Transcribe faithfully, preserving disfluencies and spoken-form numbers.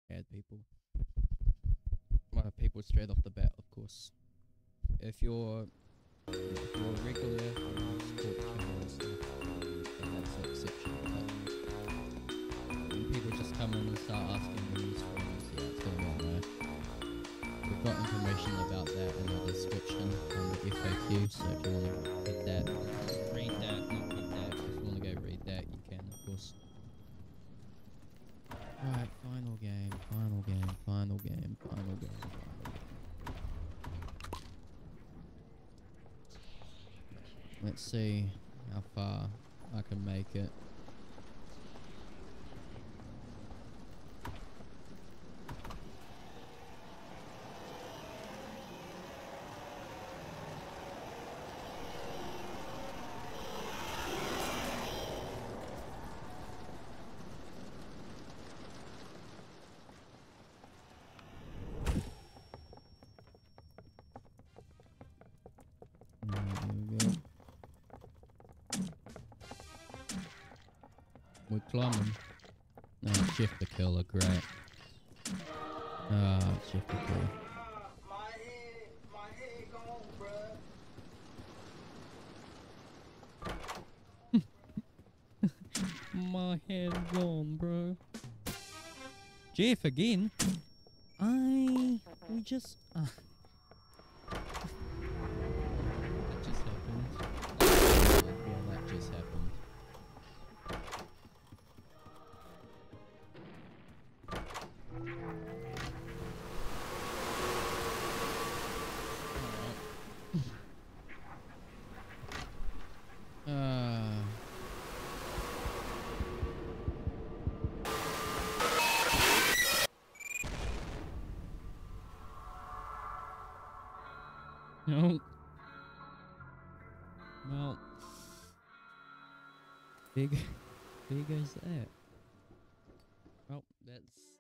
Bad people. Well, people straight off the bat, of course. If you're, if you're a regular um, sport channel and stuff, then that's an exception. But when people just come in and start asking these friends, yeah, it's going wrong there. We've got information about that in the description on the F A Q, so if you want to read that, read that, not read that. If you want to go read that, you can, of course. Alright, final game, final game, final game, final game, final game. Let's see how far I can make it. We're climbing. No, it's Shift the Killer, great. Ah, oh, it's Shift the Killer. My head, my head gone, bruh. My head gone, bro. Jeff again? I... We just... Uh. That just happened. Yeah, that just happened. Uh, no. Well, big, big as that. Well, that's